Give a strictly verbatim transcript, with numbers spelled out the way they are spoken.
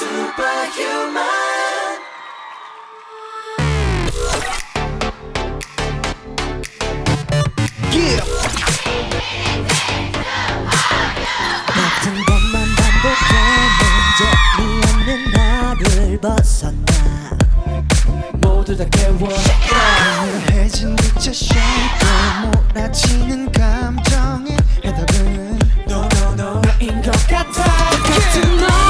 Superhuman. Yeah. 같은 것만 반복되는 재미없는 나를 벗어나 모두 다 깨워 해진 빛의 쉐이크 몰아치는 감정의 해답은 No no no 너인 것 같아 같은 너